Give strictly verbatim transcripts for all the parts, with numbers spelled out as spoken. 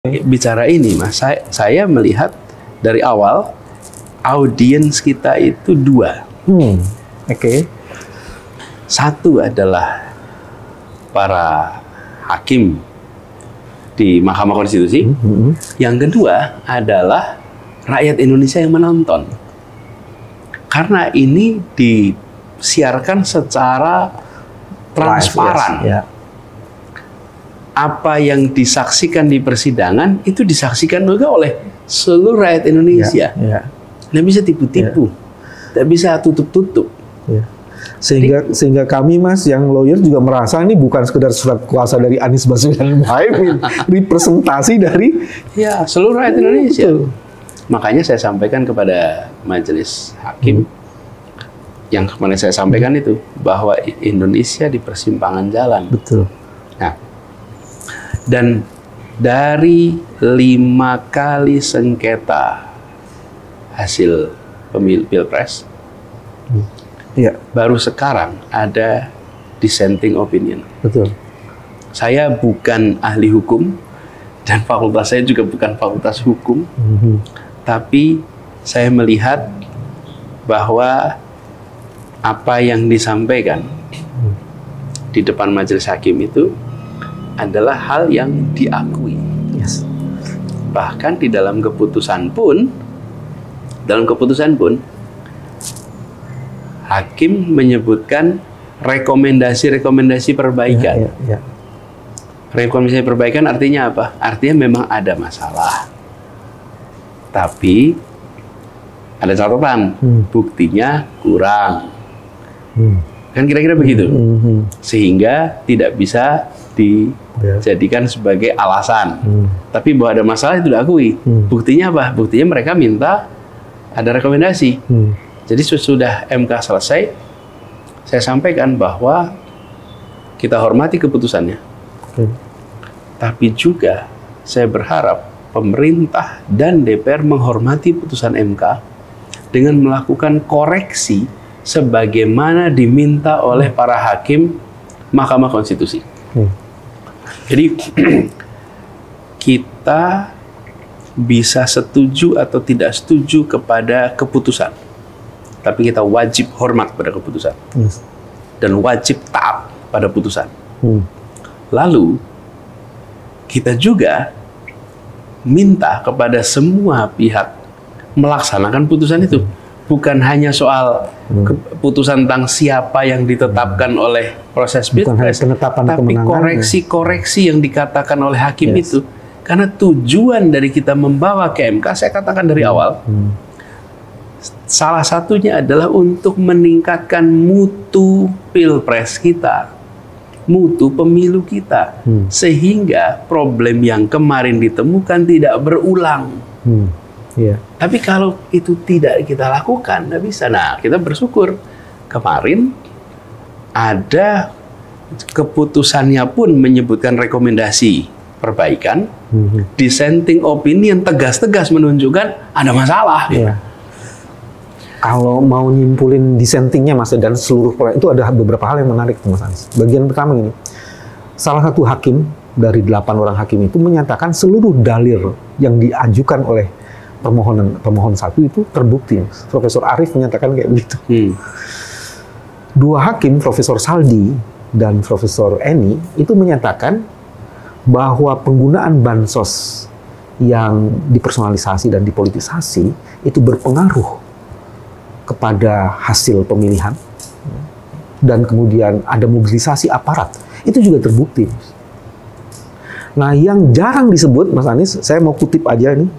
Bicara ini, Mas, saya, saya melihat dari awal audiens kita itu dua. Hmm, oke. Okay. Satu adalah para hakim di Mahkamah Konstitusi. Hmm, hmm. Yang kedua adalah rakyat Indonesia yang menonton. Karena ini disiarkan secara transparan. Live, yes. Yeah. Apa yang disaksikan di persidangan itu disaksikan juga oleh seluruh rakyat Indonesia. Ya, ya. Nggak bisa tipu-tipu, ya. Nggak bisa tutup-tutup. Ya. Sehingga Jadi, sehingga kami, Mas, yang lawyer juga merasa ini bukan sekedar surat kuasa dari Anies Baswedan Mohaimin, representasi dari ya seluruh rakyat Indonesia. Betul. Makanya saya sampaikan kepada majelis hakim, hmm. yang kemarin saya sampaikan hmm. itu bahwa Indonesia di persimpangan jalan. Betul. Nah. Dan dari lima kali sengketa hasil pemilu pilpres, hmm. ya. baru sekarang ada dissenting opinion. Betul. Saya bukan ahli hukum dan fakultas saya juga bukan fakultas hukum, hmm. tapi saya melihat bahwa apa yang disampaikan hmm. di depan majelis hakim itu adalah hal yang diakui. Yes. Bahkan di dalam keputusan pun, dalam keputusan pun, hakim menyebutkan rekomendasi-rekomendasi perbaikan. Ya, ya, ya. Rekomendasi perbaikan artinya apa? Artinya memang ada masalah. Tapi ada catatan, hmm. buktinya kurang. Hmm. Kan kira-kira begitu. Hmm. Sehingga tidak bisa dijadikan sebagai alasan. Hmm. Tapi bahwa ada masalah itu diakui. Hmm. Buktinya apa? Buktinya mereka minta ada rekomendasi. Hmm. Jadi sesudah M K selesai, saya sampaikan bahwa kita hormati keputusannya. Hmm. Tapi juga saya berharap pemerintah dan D P R menghormati putusan M K dengan melakukan koreksi sebagaimana diminta oleh para hakim Mahkamah Konstitusi. Hmm. Jadi kita bisa setuju atau tidak setuju kepada keputusan, tapi kita wajib hormat pada keputusan. Yes. Dan wajib taat pada putusan. Hmm. Lalu kita juga minta kepada semua pihak melaksanakan putusan itu. Bukan hanya soal keputusan tentang siapa yang ditetapkan oleh proses pilpres, tapi koreksi-koreksi yang dikatakan oleh hakim yes. itu. Karena tujuan dari kita membawa ke M K, saya katakan dari awal, hmm. salah satunya adalah untuk meningkatkan mutu pilpres kita, mutu pemilu kita, hmm. sehingga problem yang kemarin ditemukan tidak berulang. Hmm. Yeah. Tapi kalau itu tidak kita lakukan, nggak bisa. Nah, kita bersyukur kemarin ada keputusannya pun menyebutkan rekomendasi perbaikan, mm-hmm. dissenting opinion tegas-tegas menunjukkan ada masalah. Yeah. Kalau mau nyimpulin dissentingnya, Mas, dan seluruh itu ada beberapa hal yang menarik, Mas Anies. Bagian pertama ini, salah satu hakim dari delapan orang hakim itu menyatakan seluruh dalil yang diajukan oleh permohonan pemohon satu itu terbukti. Profesor Arief menyatakan kayak begitu. Hmm. Dua hakim, Profesor Saldi dan Profesor Eni, itu menyatakan bahwa penggunaan bansos yang dipersonalisasi dan dipolitisasi itu berpengaruh kepada hasil pemilihan dan kemudian ada mobilisasi aparat. Itu juga terbukti. Nah, yang jarang disebut, Mas Anies, saya mau kutip aja nih.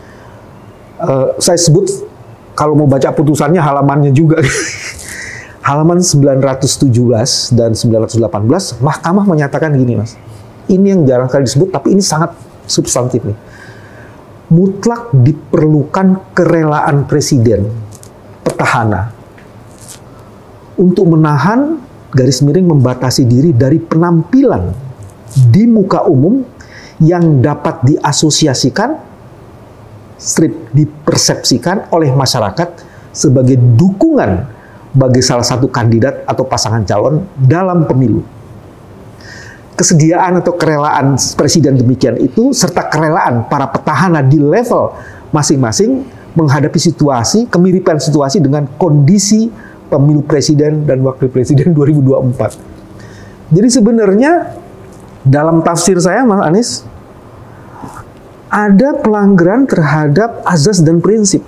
Uh, saya sebut kalau mau baca putusannya halamannya juga. Halaman sembilan ratus tujuh belas dan sembilan ratus delapan belas, Mahkamah menyatakan gini, Mas. Ini yang jarang kali disebut, tapi ini sangat substantif nih. Mutlak diperlukan kerelaan presiden, petahana, untuk menahan garis miring membatasi diri dari penampilan di muka umum yang dapat diasosiasikan strip dipersepsikan oleh masyarakat sebagai dukungan bagi salah satu kandidat atau pasangan calon dalam pemilu. kesediaan atau kerelaan presiden demikian itu serta kerelaan para petahana di level masing-masing menghadapi situasi, kemiripan situasi dengan kondisi pemilu presiden dan wakil presiden dua ribu dua puluh empat. Jadi sebenarnya dalam tafsir saya, Mas Anies, ada pelanggaran terhadap azas dan prinsip.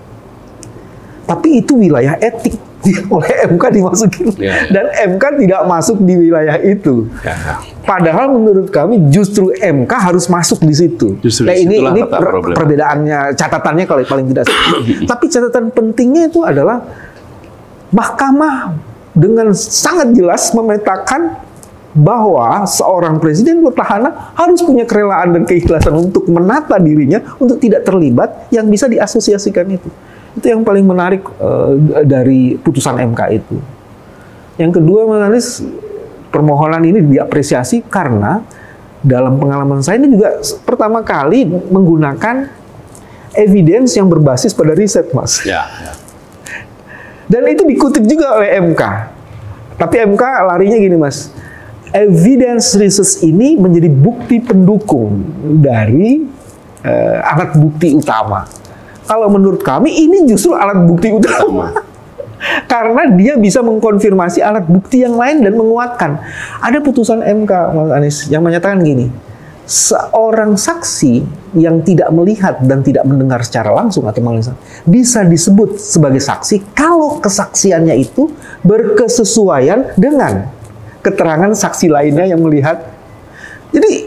Tapi itu wilayah etik oleh M K dimasukin. Ya, ya. Dan M K tidak masuk di wilayah itu. Ya, ya. Padahal menurut kami justru M K harus masuk di situ. Nah, ini ini per, perbedaannya, catatannya kalau paling tidak. Tapi catatan pentingnya itu adalah Mahkamah dengan sangat jelas memetakan bahwa seorang presiden petahana harus punya kerelaan dan keikhlasan untuk menata dirinya untuk tidak terlibat yang bisa diasosiasikan itu. Itu yang paling menarik uh, dari putusan M K itu. Yang kedua, Mas Anies, permohonan ini diapresiasi karena dalam pengalaman saya ini juga pertama kali menggunakan evidence yang berbasis pada riset, Mas. Ya, ya. Dan itu dikutip juga oleh M K. Tapi M K larinya gini, Mas. Evidence research ini menjadi bukti pendukung dari uh, alat bukti utama. Kalau menurut kami ini justru alat bukti utama. Karena dia bisa mengkonfirmasi alat bukti yang lain dan menguatkan. Ada putusan M K, Mas Anies, yang menyatakan gini, seorang saksi yang tidak melihat dan tidak mendengar secara langsung atau langsung bisa disebut sebagai saksi kalau kesaksiannya itu berkesesuaian dengan keterangan saksi lainnya yang melihat. Jadi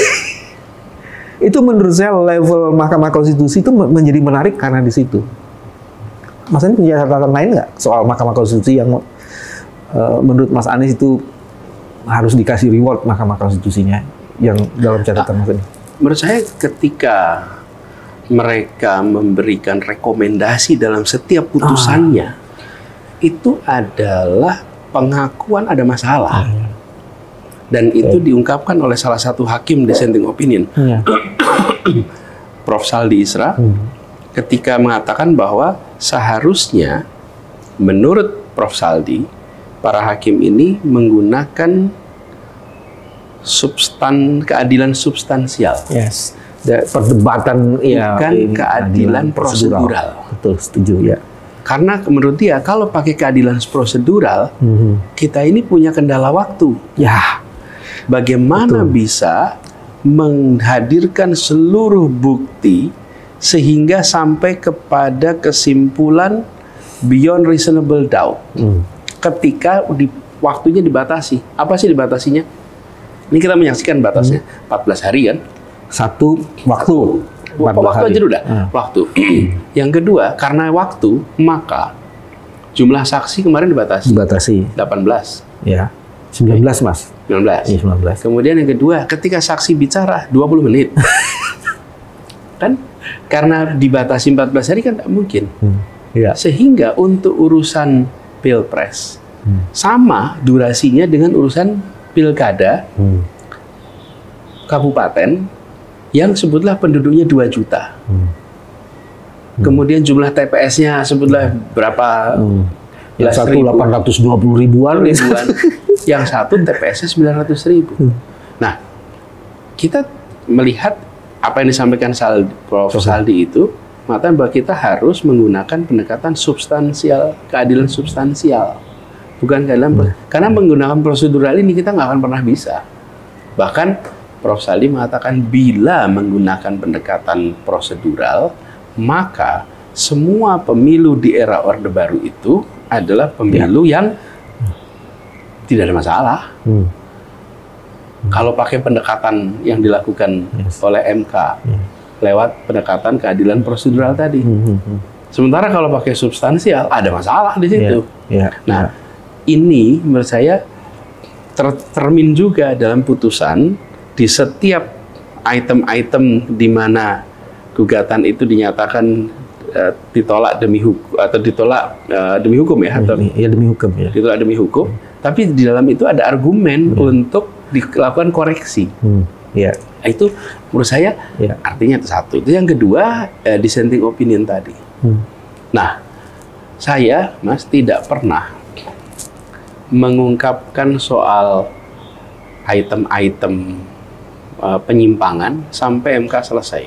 itu menurut saya level Mahkamah Konstitusi itu menjadi menarik karena di situ. Mas Anies punya catatan lain nggak soal Mahkamah Konstitusi yang uh, menurut Mas Anies itu harus dikasih reward Mahkamah Konstitusinya yang dalam catatan Mas Anies? Menurut saya ketika mereka memberikan rekomendasi dalam setiap putusannya, ah. itu adalah pengakuan ada masalah. Ah. Dan itu okay. diungkapkan oleh salah satu hakim dissenting opinion, yeah. Prof Saldi Isra, hmm. ketika mengatakan bahwa seharusnya menurut Prof Saldi, para hakim ini menggunakan substan keadilan substansial. Yes. Perdebatan ya, bukan keadilan prosedural. prosedural. Betul, setuju ya. Karena menurut dia kalau pakai keadilan prosedural, hmm. kita ini punya kendala waktu. Ya. Bagaimana Betul. bisa menghadirkan seluruh bukti sehingga sampai kepada kesimpulan beyond reasonable doubt hmm. ketika di, waktunya dibatasi. Apa sih dibatasinya? Ini kita menyaksikan batasnya hmm. empat belas hari kan? Satu waktu. Waktu aja udah. Hmm. Waktu. Yang kedua, karena waktu, maka jumlah saksi kemarin dibatasi. Dibatasi. delapan belas. Ya. sembilan belas, Mas. sembilan belas. Iya, sembilan belas. Kemudian yang kedua, ketika saksi bicara dua puluh menit. Kan? Karena dibatasi empat belas hari kan tidak mungkin. Hmm. Ya. Sehingga untuk urusan pilpres, hmm. sama durasinya dengan urusan pilkada hmm. kabupaten yang sebutlah penduduknya dua juta. Hmm. Hmm. Kemudian jumlah T P S-nya sebutlah hmm. berapa? Hmm. Yang satu delapan ratus dua puluh ribuan. ribuan. Yang satu T P S-nya sembilan ratus ribu. Hmm. Nah, kita melihat apa yang disampaikan Saldi, Prof Saldi itu, mengatakan bahwa kita harus menggunakan pendekatan substansial, keadilan substansial. Bukan keadilan, hmm. karena menggunakan prosedural ini kita nggak akan pernah bisa. Bahkan Prof Saldi mengatakan bila menggunakan pendekatan prosedural, maka semua pemilu di era Orde Baru itu adalah pemilu ya. yang tidak ada masalah. Hmm. Hmm. Kalau pakai pendekatan yang dilakukan yes. oleh M K yeah. lewat pendekatan keadilan prosedural tadi. Hmm. Hmm. Sementara kalau pakai substansial ada masalah di situ. Yeah. Yeah. Nah, yeah. ini menurut saya tercermin juga dalam putusan di setiap item-item di mana gugatan itu dinyatakan uh, ditolak demi hukum atau ditolak uh, demi hukum ya atau ya demi hukum ya. Ditolak demi hukum. Hmm. Tapi di dalam itu ada argumen hmm. untuk dilakukan koreksi. Hmm. Ya. Itu menurut saya ya. Artinya itu satu. Itu yang kedua eh, dissenting opinion tadi. Hmm. Nah, saya Mas tidak pernah mengungkapkan soal item-item uh, penyimpangan sampai M K selesai.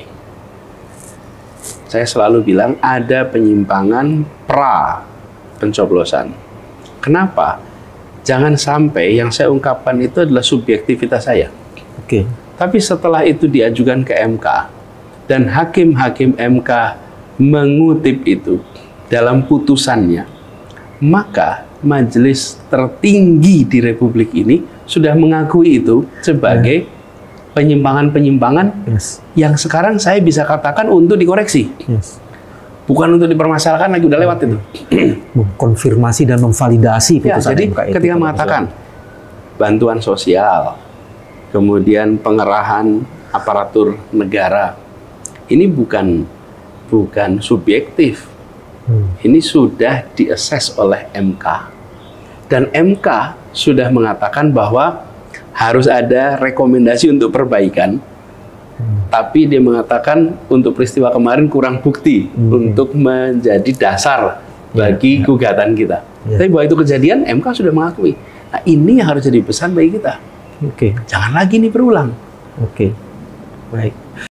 Saya selalu bilang ada penyimpangan pra pencoblosan. Kenapa? Jangan sampai yang saya ungkapkan itu adalah subjektivitas saya. Oke. Tapi setelah itu diajukan ke M K dan hakim-hakim M K mengutip itu dalam putusannya, maka majelis tertinggi di Republik ini sudah mengakui itu sebagai penyimpangan-penyimpangan Yes. yang sekarang saya bisa katakan untuk dikoreksi. Yes. Bukan untuk dipermasalahkan lagi, udah lewat itu. Mengkonfirmasi dan memvalidasi Ya, putusan jadi M K itu. ketika mengatakan bantuan sosial, kemudian pengerahan aparatur negara, ini bukan bukan subjektif. Hmm. Ini sudah diassess oleh M K. Dan M K sudah mengatakan bahwa harus ada rekomendasi untuk perbaikan. Hmm. Tapi dia mengatakan untuk peristiwa kemarin kurang bukti hmm. untuk menjadi dasar bagi ya, gugatan kita. Ya. Tapi bahwa itu kejadian, M K sudah mengakui. Nah, ini yang harus jadi pesan bagi kita. Oke. Jangan lagi ini berulang. Oke. Baik.